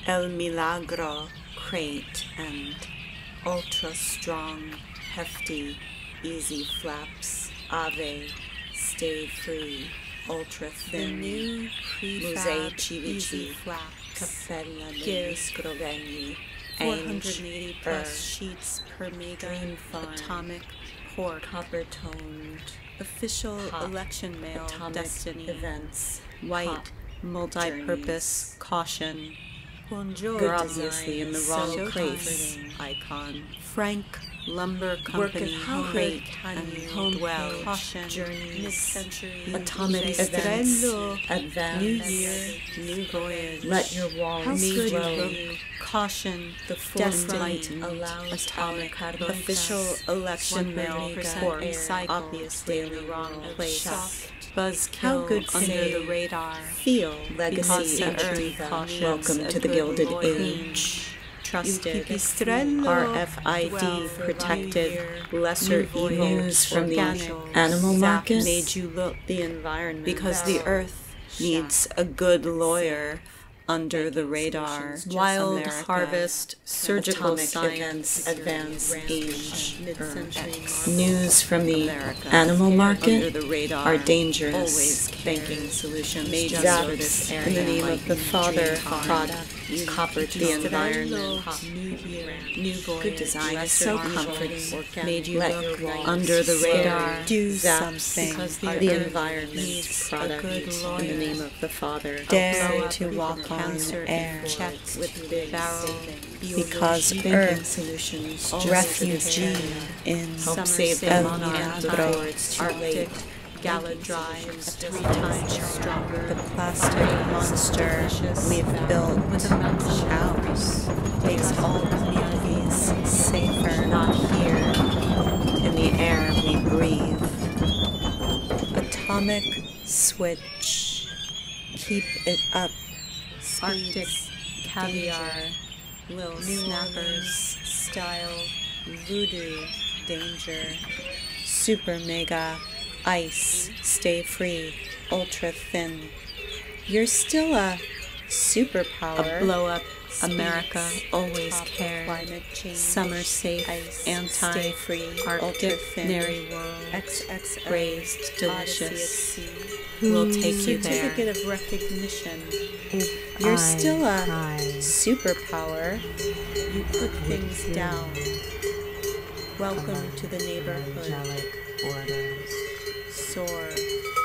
El Milagro crate and ultra strong, hefty, easy flaps. Ave, stay free, ultra thin. The new prefab easy flaps. Cappella give scrovegni. 480 plus sheets per mega atomic port. Copper toned. Official election mail. Destiny events. White multi-purpose caution. You're obviously in the wrong place. Icon. Frank Lumber Company crate and home dwell. Caution. Journeys. Mid-century. Atomic events. Advance. New year. New voyage. Let your walls grow. Caution. The destiny allows atomic. Official election mail for obviously in the wrong place. Buzzkill under the radar. Feel legacy welcome to the Gilded Age. Trusted RFID protected lesser evils from the animal market made you look the environment because the earth needs a good lawyer under the radar. Wild harvest, surgical science, advanced age, X. News from the animal market are dangerous. Banking solutions zaps in the name of the Father, product, coppered the environment. New voyage, good design is so comforting. Made you look under the radar. Do something because the environment product in the name of the Father. Dare to walk on air with big barrel because Earth solutions refugee in El Milagro Arctic Gala drives 3 times stronger. The plastic monster we've built with a metal house makes all communities safer. Not here in the air we breathe. Atomic switch. Keep it up. Arctic caviar, Lil Snappers, style, voodoo, danger, super mega, ice, stay free, ultra thin. You're still a superpower. A blow up America always care. Climate change, summer safe, ice, anti free, Arctic nary world, XXL, raised delicious. We'll take you there. Certificate of recognition. You're still a superpower. You put things down. Welcome to the neighborhood. Angelic orders. Soar.